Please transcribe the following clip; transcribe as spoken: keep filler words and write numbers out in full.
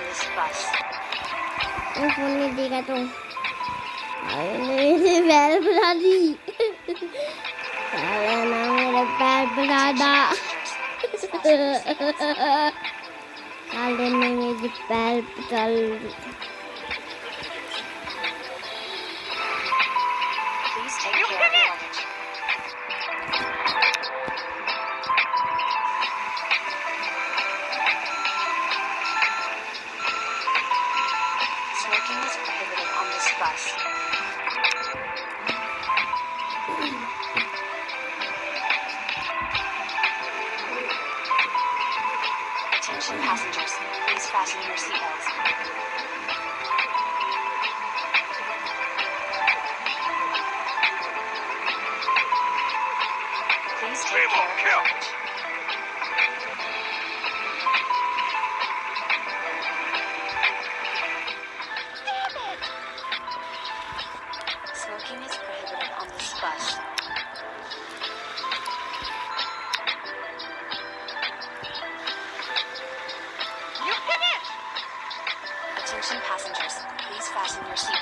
this bus. मैं phone नहीं देखा तो मेरे पैर बना दी साला ना मेरा पैर बना दा साले ने मेरे पैर पटल Please take care of your luggage. Smoking is prohibited on this bus. Attention passengers, please fasten your seatbelts. Please take care of your luggage. Smoking is prohibited on this bus. You finished! Attention passengers, please fasten your seatbelts.